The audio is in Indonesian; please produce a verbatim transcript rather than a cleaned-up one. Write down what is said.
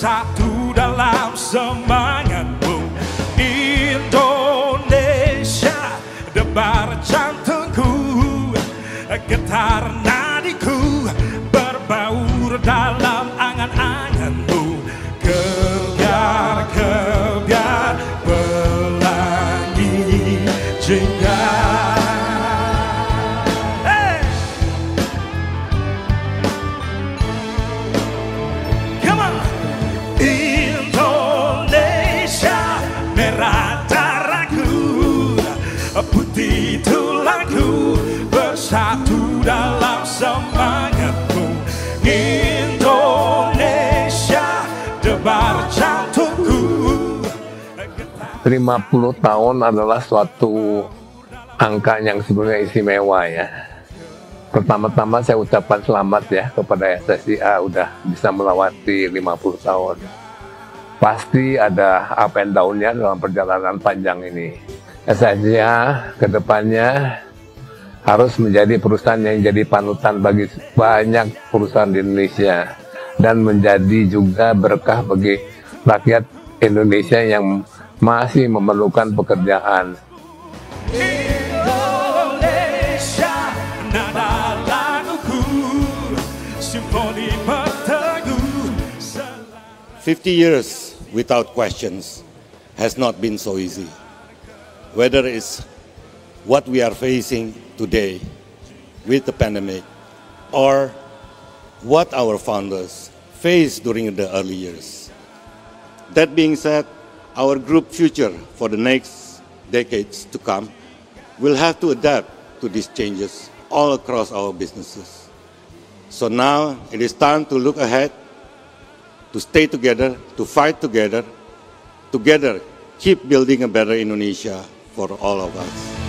bersatu dalam semangatmu. Indonesia, debar jantungku, getar nadiku, berbaur dalam angan-anganmu. Kebiar, kebiar, pelangi jingga. Hey! Come on! Indonesia, merah darahku, putih tulangku, bersatu dalam semangatmu. Indonesia, debar jantungku. lima puluh tahun adalah suatu angka yang sebenarnya istimewa ya. Pertama-tama saya ucapkan selamat ya kepada S S I A udah bisa melewati lima puluh tahun. Pasti ada up and down-nya dalam perjalanan panjang ini. S S I A kedepannya harus menjadi perusahaan yang jadi panutan bagi banyak perusahaan di Indonesia dan menjadi juga berkah bagi rakyat Indonesia yang masih memerlukan pekerjaan. Indonesia, nada laguku, simfoni berteguh. fifty years without questions has not been so easy. Whether it's what we are facing today with the pandemic or what our founders faced during the early years. That being said, our group future for the next decades to come will have to adapt to these changes all across our businesses. So now it is time to look ahead, to stay together, to fight together, together keep building a better Indonesia for all of us.